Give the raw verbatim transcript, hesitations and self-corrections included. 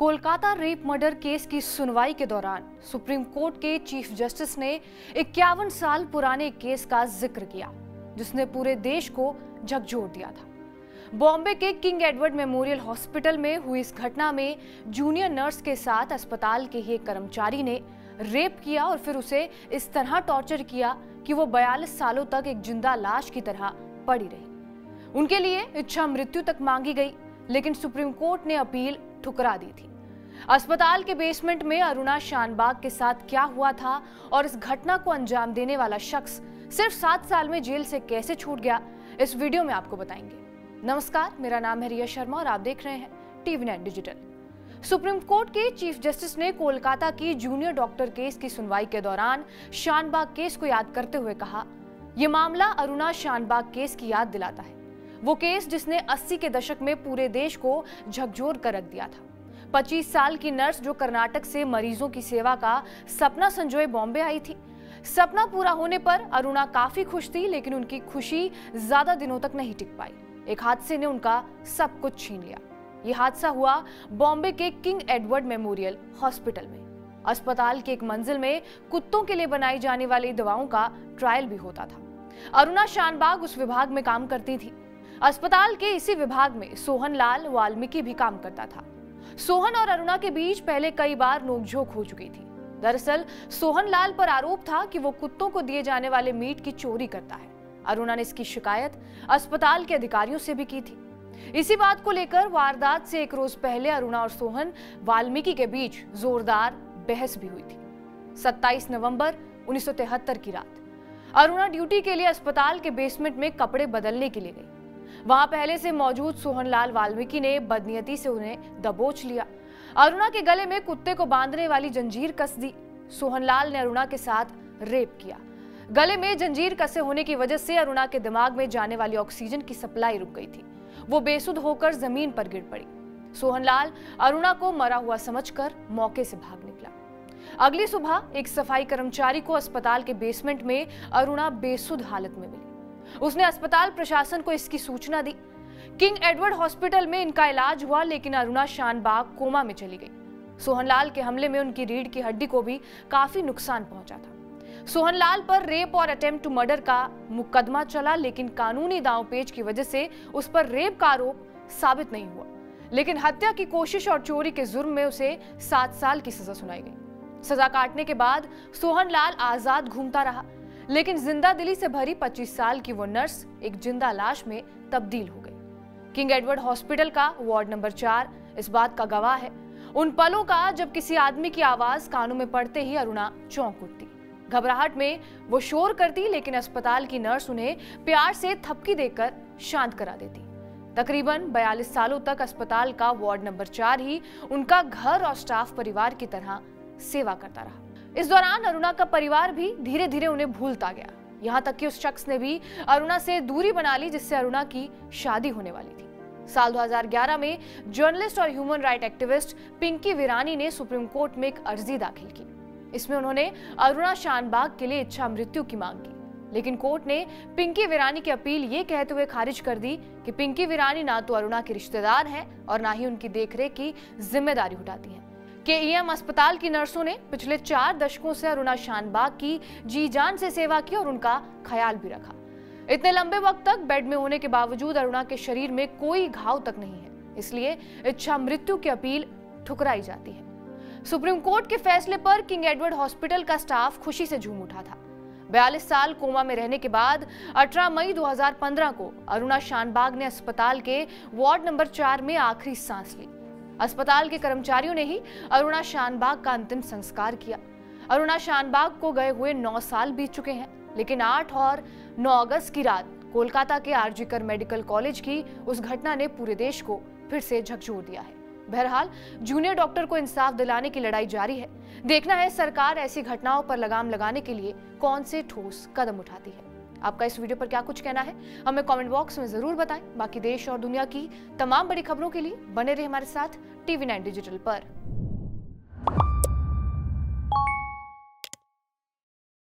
Kolkata rape murder case की सुनवाई के दौरान सुप्रीम कोर्ट के चीफ जस्टिस ने इक्यावन साल पुराने केस का जिक्र किया, जिसने पूरे देश को झकझोर दिया था। बॉम्बे के किंग एडवर्ड मेमोरियल हॉस्पिटल में हुई इस घटना में जूनियर नर्स के साथ अस्पताल के ही एक कर्मचारी ने रेप किया और फिर उसे इस तरह टॉर्चर किया कि वो बयालीस सालों तक एक जिंदा लाश की तरह पड़ी रही। उनके लिए इच्छा मृत्यु तक मांगी गई, लेकिन सुप्रीम कोर्ट ने अपील ठुकरा दी थी। अस्पताल के बेसमेंट में अरुणा शानबाग के साथ क्या हुआ था और इस घटना को अंजाम देने वाला शख्स सिर्फ सात साल में जेल से कैसे छूट गया, इस वीडियो में आपको बताएंगे। नमस्कार, मेरा नाम है रिया शर्मा और आप देख रहे हैं TV nine digital. Supreme court के चीफ जस्टिस ने कोलकाता की जूनियर डॉक्टर केस की सुनवाई के दौरान शानबाग केस को याद करते हुए कहा, यह मामला अरुणा शानबाग केस की याद दिलाता है। वो केस जिसने अस्सी के दशक में पूरे देश को झकझोर कर रख दिया था। पच्चीस साल की नर्स जो कर्नाटक से मरीजों की सेवा का सपना संजोए बॉम्बे आई थी। सपना पूरा होने पर अरुणा काफी खुश थी, लेकिन उनकी खुशी ज्यादा दिनों तक नहीं टिक पाई। एक हादसे ने उनका सब कुछ छीन लिया। यह हादसा हुआ बॉम्बे के किंग एडवर्ड मेमोरियल हॉस्पिटल में। अस्पताल के एक मंजिल में कुत्तों के लिए बनाई जाने वाली दवाओं का ट्रायल भी होता था। अरुणा शानबाग उस विभाग में काम करती थी। अस्पताल के इसी विभाग में सोहन लाल वाल्मीकि भी काम करता था। सोहन और अरुणा के बीच पहले कई बार नोकझोंक हो चुकी थी। दरअसल सोहन लाल पर आरोप था कि वो कुत्तों को दिए जाने वाले मीट की चोरी करता है। अरुणा ने इसकी शिकायत अस्पताल के अधिकारियों से भी की थी। इसी बात को लेकर वारदात से एक रोज पहले अरुणा और सोहन वाल्मीकि के बीच जोरदार बहस भी हुई थी। सत्ताईस नवंबर उन्नीस सौ तिहत्तर की रात अरुणा ड्यूटी के लिए अस्पताल के बेसमेंट में कपड़े बदलने के लिए गई। वहां पहले से मौजूद सोहनलाल वाल्मीकि ने बदनीयती से उन्हें दबोच लिया। अरुणा के गले में कुत्ते को बांधने वाली जंजीर कस दी। सोहनलाल ने अरुणा के साथ रेप किया। गले में जंजीर कसे होने की वजह से अरुणा के दिमाग में जाने वाली ऑक्सीजन की सप्लाई रुक गई थी। वो बेसुध होकर जमीन पर गिर पड़ी। सोहनलाल अरुणा को मरा हुआ समझकर मौके से भाग निकला। अगली सुबह एक सफाई कर्मचारी को अस्पताल के बेसमेंट में अरुणा बेसुध हालत में मिली। उसने अस्पताल प्रशासन को इसकी सूचना दी। किंग एडवर्ड हॉस्पिटल में इनका इलाज हुआ, लेकिन अरुणा शानबाग कोमा में चली गई। सोहनलाल के हमले में उनकी रीढ़ की हड्डी को भी काफी नुकसान पहुंचा था। सोहनलाल पर रेप और अटेम्प्ट टू मर्डर का मुकदमा चला, लेकिन कानूनी दांवपेच की वजह से उस पर रेप का आरोप साबित नहीं हुआ। लेकिन हत्या की कोशिश और चोरी के जुर्म में उसे सात साल की सजा सुनाई गई। सजा काटने के बाद सोहनलाल आजाद घूमता रहा, लेकिन जिंदा दिली से भरी पच्चीस साल की वो नर्स एक जिंदा लाश में तब्दील हो गई। किंग एडवर्ड हॉस्पिटल का वार्ड नंबर चार इस बात का गवाह है, उन पलों का जब किसी आदमी की आवाज कानों में पड़ते ही अरुणा चौंक उठती। घबराहट में वो शोर करती, लेकिन अस्पताल की नर्स उन्हें प्यार से थपकी देकर शांत करा देती। तकरीबन बयालीस सालों तक अस्पताल का वार्ड नंबर चार ही उनका घर और स्टाफ परिवार की तरह सेवा करता रहा। इस दौरान अरुणा का परिवार भी धीरे धीरे उन्हें भूलता गया। यहाँ तक कि उस शख्स ने भी अरुणा से दूरी बना ली जिससे अरुणा की शादी होने वाली थी। साल दो हज़ार ग्यारह में जर्नलिस्ट और human right activist Pinki Virani ने सुप्रीम कोर्ट में एक अर्जी दाखिल की। इसमें उन्होंने अरुणा शानबाग के लिए इच्छा मृत्यु की मांग की, लेकिन कोर्ट ने पिंकी वीरानी की अपील ये कहते हुए खारिज कर दी कि पिंकी वीरानी ना तो अरुणा के रिश्तेदार हैं और ना ही उनकी देखरेख की जिम्मेदारी उठाती हैं। के ई एम अस्पताल की नर्सों ने पिछले चार दशकों से अरुणा शानबाग की जी जान से सेवा की और उनका ख्याल भी रखा। इतने लंबे वक्त तक बेड में होने के बावजूद अरुणा के शरीर में कोई घाव तक नहीं है, इसलिए इच्छा मृत्यु की अपील ठुकराई जाती है। सुप्रीम कोर्ट के फैसले पर किंग एडवर्ड हॉस्पिटल का स्टाफ खुशी से झूम उठा था। बयालीस साल कोमा में रहने के बाद अठारह मई दो हज़ार पंद्रह को अरुणा शानबाग ने अस्पताल के वार्ड नंबर चार में आखिरी सांस ली। अस्पताल के कर्मचारियों ने ही अरुणा शानबाग का अंतिम संस्कार किया। अरुणा शानबाग को गए हुए नौ साल बीत चुके हैं, लेकिन आठ और नौ अगस्त की रात कोलकाता के आरजी कर मेडिकल कॉलेज की उस घटना ने पूरे देश को फिर से झकझोर दिया है। बहरहाल जूनियर डॉक्टर को इंसाफ दिलाने की लड़ाई जारी है। देखना है सरकार ऐसी घटनाओं पर लगाम लगाने के लिए कौन से ठोस कदम उठाती है। आपका इस वीडियो पर क्या कुछ कहना है, हमें कमेंट बॉक्स में जरूर बताएं। बाकी देश और दुनिया की तमाम बड़ी खबरों के लिए बने रहे हमारे साथ टीवी नाइन डिजिटल पर।